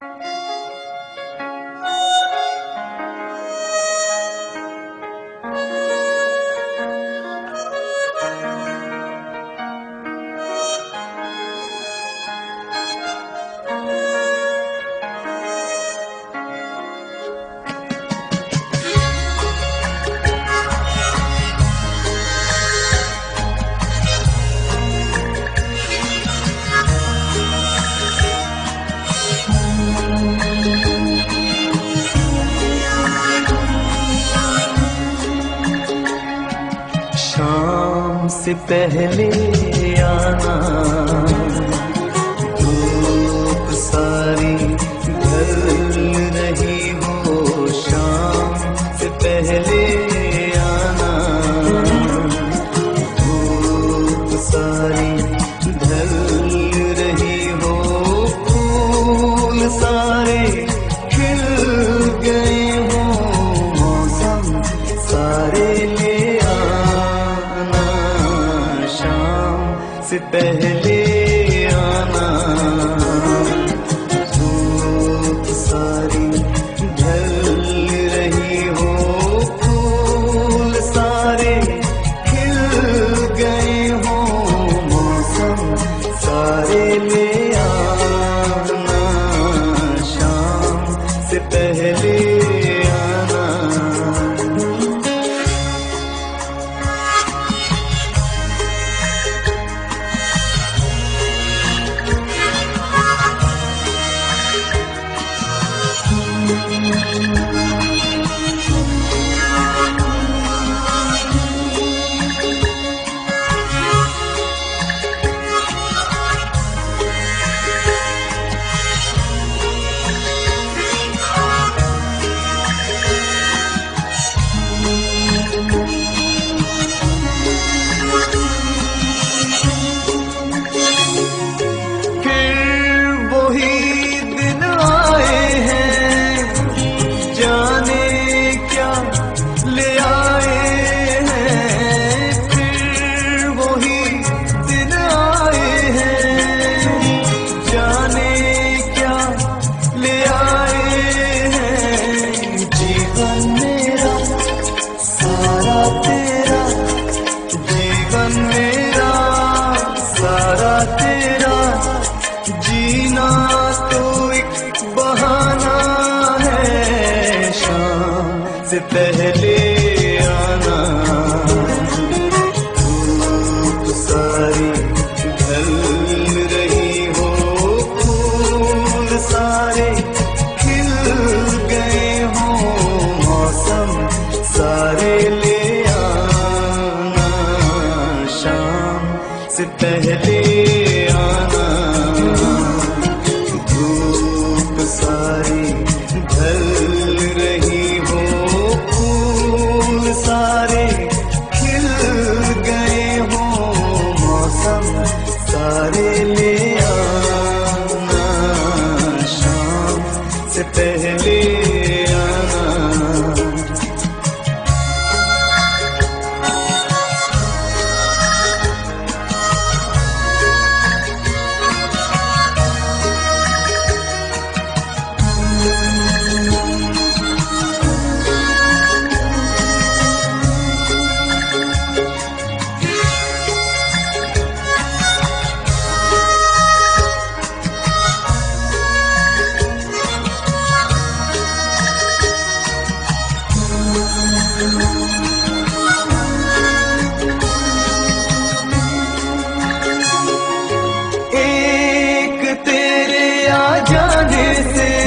शाम से पहले आना, धूप सारी ढल रही हो। शाम से पहले आना, धूप सारी ढल रही हो। फूल सारे खिल गए हो, मौसम सारे ले से पहले आना। धूप सारी ढल रही हो, फूल सारे खिल गए हो, मौसम सारे ले आना। शाम से पहले आना। तेरा जीना तो एक बहाना है। शाम से पहले आना, धूप सारी ढल रही हो, फूल सारे खिल गए हो, मौसम सारे ले आना। शाम से पहले आना, धूप सारी ढल रही हो, फूल सारे खिल गए हो, मौसम सारे ले आना। शाम से पहले आना। एक तेरे आ जाने से